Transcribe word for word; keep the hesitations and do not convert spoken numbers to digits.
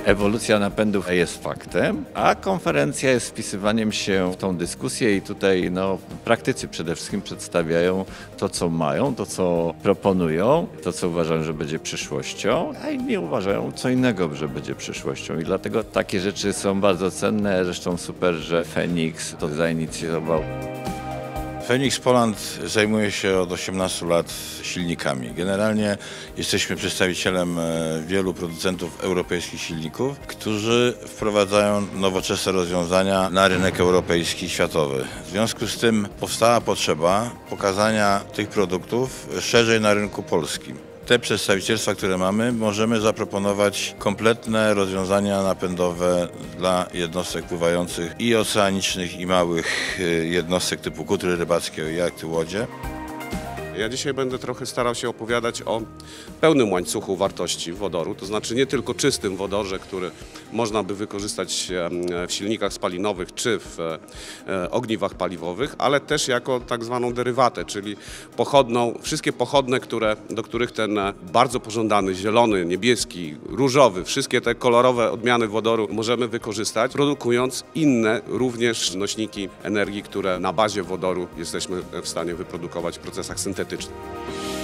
Ewolucja napędów jest faktem, a konferencja jest wpisywaniem się w tą dyskusję i tutaj no, praktycy przede wszystkim przedstawiają to, co mają, to, co proponują, to, co uważają, że będzie przyszłością, a inni uważają co innego, że będzie przyszłością i dlatego takie rzeczy są bardzo cenne. Zresztą super, że Phoenix to zainicjował. Phoenix Poland zajmuje się od osiemnastu lat silnikami. Generalnie jesteśmy przedstawicielem wielu producentów europejskich silników, którzy wprowadzają nowoczesne rozwiązania na rynek europejski i światowy. W związku z tym powstała potrzeba pokazania tych produktów szerzej na rynku polskim. Te przedstawicielstwa, które mamy, możemy zaproponować kompletne rozwiązania napędowe dla jednostek pływających i oceanicznych, i małych jednostek typu kutry rybackie, jak i łodzie. Ja dzisiaj będę trochę starał się opowiadać o pełnym łańcuchu wartości wodoru, to znaczy nie tylko czystym wodorze, który można by wykorzystać w silnikach spalinowych czy w ogniwach paliwowych, ale też jako tak zwaną derywatę, czyli pochodną, wszystkie pochodne, które, do których ten bardzo pożądany zielony, niebieski, różowy, wszystkie te kolorowe odmiany wodoru możemy wykorzystać, produkując inne również nośniki energii, które na bazie wodoru jesteśmy w stanie wyprodukować w procesach syntetycznych.